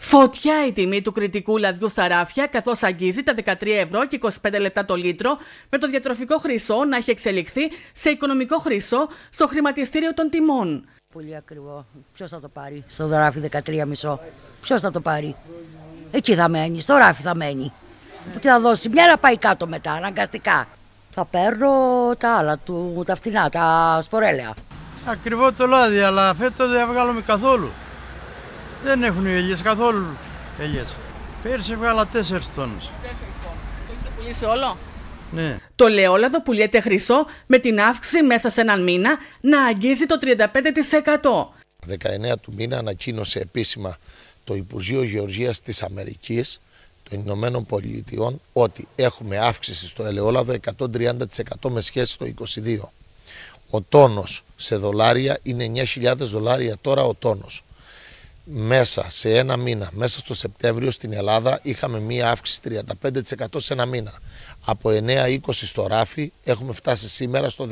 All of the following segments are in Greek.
Φωτιά η τιμή του κριτικού λαδιού στα ράφια, καθώς αγγίζει τα 13 ευρώ και 25 λεπτά το λίτρο, με το διατροφικό χρυσό να έχει εξελιχθεί σε οικονομικό χρυσό στο χρηματιστήριο των τιμών. Πολύ ακριβό. Ποιος θα το πάρει στο ράφι 13,5? Ποιος θα το πάρει? Εκεί θα μένει, στο ράφι θα μένει. Τι θα δώσει, μια να πάει κάτω μετά, αναγκαστικά. Θα παίρνω τα άλλα, τα φτηνά, τα σπορέλαια. Ακριβό το λάδι, αλλά φέτος δεν βγάλαμε καθόλου. Δεν έχουν ελιές καθόλου ελιές. Πέρσι βγάλα 4 τόνους. 4 τόνους. Το έχετε πουλήσει όλο? Ναι. Το ελαιόλαδο πουλιέται χρυσό με την αύξηση μέσα σε έναν μήνα να αγγίζει το 35%. 19 του μήνα ανακοίνωσε επίσημα το Υπουργείο Γεωργίας της Αμερικής των Ηνωμένων Πολιτειών ότι έχουμε αύξηση στο ελαιόλαδο 130% με σχέση στο 22. Ο τόνος σε δολάρια είναι 9.000 δολάρια τώρα ο τόνος. Μέσα σε ένα μήνα, μέσα στο Σεπτέμβριο στην Ελλάδα είχαμε μία αύξηση 35% σε ένα μήνα. Από 9,20 στο ράφι έχουμε φτάσει σήμερα στο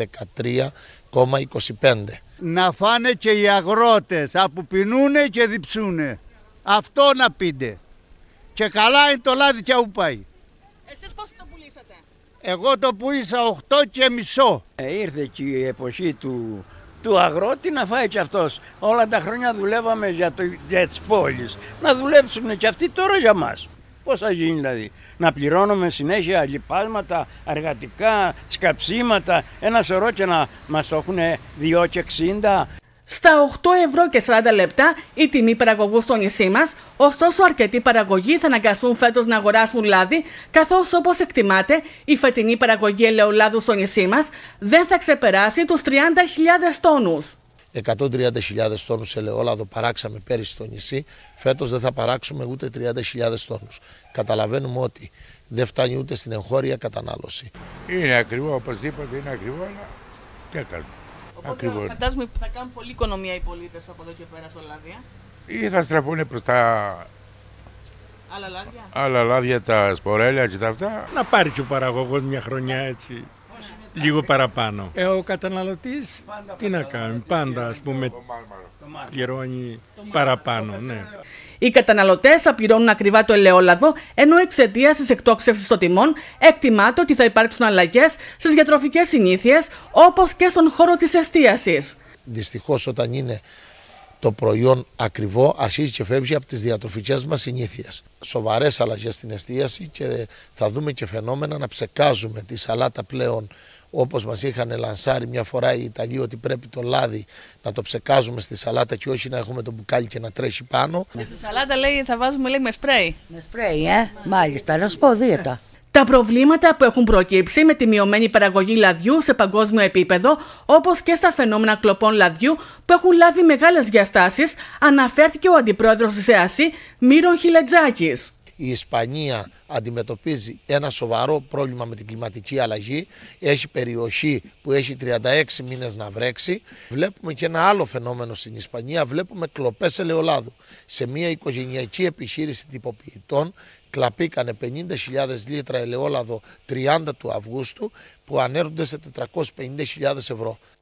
13,25. Να φάνε και οι αγρότες, αποπινούνε και διψούνε. Αυτό να πείτε. Και καλά είναι το λάδι και όπου πάει. Εσείς πώς το πουλήσατε? Εγώ το πουλήσα 8,5. Ήρθε και η εποχή του αγρότη να φάει και αυτός. Όλα τα χρόνια δουλεύαμε για τις πόλεις. Να δουλέψουν και αυτοί τώρα για μας. Πώς θα γίνει δηλαδή? Να πληρώνουμε συνέχεια λιπάσματα, εργατικά, σκαψίματα, ένα σωρό και να μας το έχουν 2,60. Στα 8 ευρώ και 40 λεπτά η τιμή παραγωγού στο νησί μας, ωστόσο αρκετοί παραγωγοί θα αναγκαστούν φέτος να αγοράσουν λάδι, καθώς όπως εκτιμάται η φετινή παραγωγή ελαιολάδου στο νησί μας δεν θα ξεπεράσει τους 30.000 τόνους. 130.000 τόνους ελαιόλαδο παράξαμε πέρυσι στο νησί, φέτος δεν θα παράξουμε ούτε 30.000 τόνους. Καταλαβαίνουμε ότι δεν φτάνει ούτε στην εγχώρια κατανάλωση. Είναι ακριβό, οπωσδήποτε είναι ακριβό, αλλά τι κάνουμε. Οπότε φαντάζομαι που θα κάνουν πολλή οικονομία οι πολίτες από εδώ και πέρα στο λάδι. Ή θα στραφούν προς τα άλλα λάδια, τα σπορέλαια και τα αυτά. Να πάρει και ο παραγωγός μια χρονιά έτσι, λίγο παραπάνω. Ο καταναλωτής τι να κάνει, πάντα ας πούμε πληρώνει παραπάνω. Ναι. Οι καταναλωτές θα πληρώνουν ακριβά το ελαιόλαδο, ενώ εξαιτίας της εκτόξευσης των τιμών εκτιμάται ότι θα υπάρξουν αλλαγές στις διατροφικές συνήθειες, όπως και στον χώρο της εστίασης. Δυστυχώς όταν είναι το προϊόν ακριβό αρχίζει και φεύγει από τις διατροφικές μας συνήθειες. Σοβαρές αλλαγές στην εστίαση και θα δούμε και φαινόμενα να ψεκάζουμε τη σαλάτα πλέον, όπως μας είχαν λανσάρει μια φορά οι Ιταλοί ότι πρέπει το λάδι να το ψεκάζουμε στη σαλάτα και όχι να έχουμε το μπουκάλι και να τρέχει πάνω. Και στη σαλάτα λέει θα βάζουμε με σπρέι. Με σπρέι, μάλιστα, να σου πω δίαιτα. Τα προβλήματα που έχουν προκύψει με τη μειωμένη παραγωγή λαδιού σε παγκόσμιο επίπεδο, όπως και στα φαινόμενα κλοπών λαδιού που έχουν λάβει μεγάλες διαστάσεις, αναφέρθηκε ο αντιπρόεδρος της ΕΑΣΥ, Μύρον Χιλετζάκης. Η Ισπανία αντιμετωπίζει ένα σοβαρό πρόβλημα με την κλιματική αλλαγή. Έχει περιοχή που έχει 36 μήνες να βρέξει. Βλέπουμε και ένα άλλο φαινόμενο στην Ισπανία. Βλέπουμε κλοπές ελαιολάδου. Σε μια οικογενειακή επιχείρηση τυποποιητών κλαπήκανε 50.000 λίτρα ελαιόλαδο 30 του Αυγούστου που ανέρχονται σε 450.000 ευρώ.